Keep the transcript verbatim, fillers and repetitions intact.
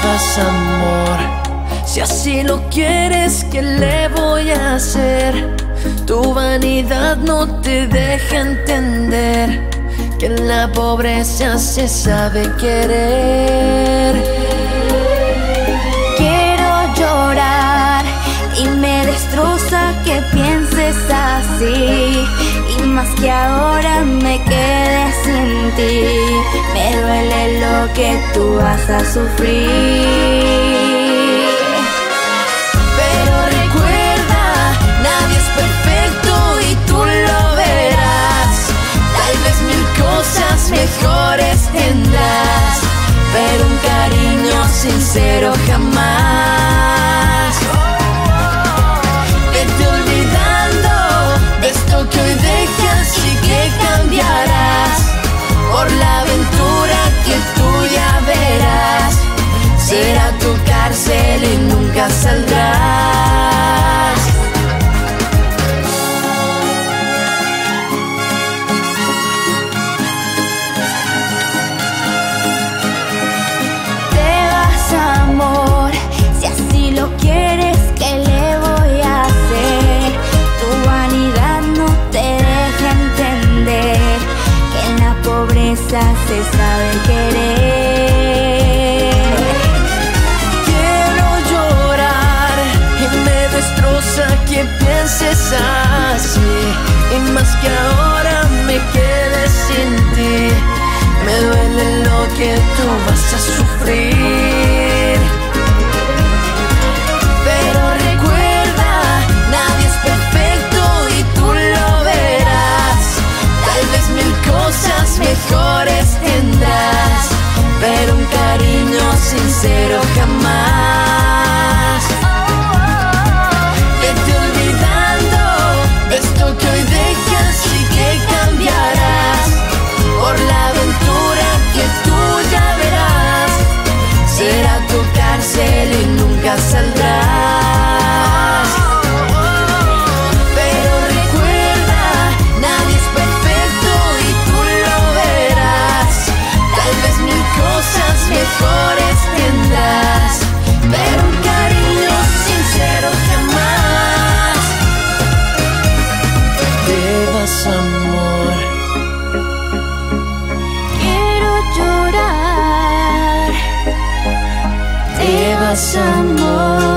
vas, amor. Si así lo quieres, ¿qué le voy a hacer? Tu vanidad no te deja entender que en la pobreza se sabe querer. Quiero llorar y me destroza que pienses así, y más que ahora me quede sin ti. Me duele lo que tú vas a sufrir. Pero recuerda, nadie es perfecto y tú lo verás. Tal vez mil cosas mejores tendrás, pero un cariño sincero jamás. Vete olvidando de esto que hoy dejas y que cambiarás por la aventura que tú ya verás. Será tu cárcel y nunca saldrás. Te vas, amor, si así lo quieres, ¿qué le voy a hacer? Tu vanidad no te deja entender que en la pobreza se sabe querer. Que pienses así, y más que ahora me quede sin ti. Me duele lo que tú vas a sufrir. Pero recuerda, nadie es perfecto y tú lo verás. Tal vez mil cosas mejores tendrás, pero un cariño sincero jamás. Que hoy dejas y que cambiarás por la aventura que tú ya verás. Será tu cárcel y nunca saldrás. Pero recuerda, nadie es perfecto y tú lo verás. Tal vez mil cosas mejores tendrás, pero un cariño sincero jamás. Amor, quiero llorar. Te vas, amor.